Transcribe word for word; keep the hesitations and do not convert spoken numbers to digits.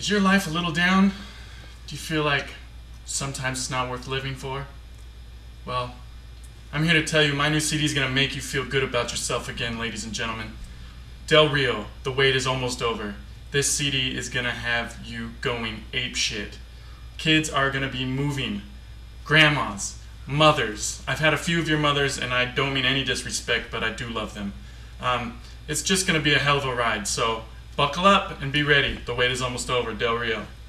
Is your life a little down? Do you feel like sometimes it's not worth living for? Well, I'm here to tell you my new C D is going to make you feel good about yourself again, ladies and gentlemen. Del Rio, The Wait is Almost Over. This C D is going to have you going apeshit. Kids are going to be moving. Grandmas, mothers. I've had a few of your mothers, and I don't mean any disrespect, but I do love them. Um, it's just going to be a hell of a ride, so buckle up and be ready. The wait is almost over. Del Rio.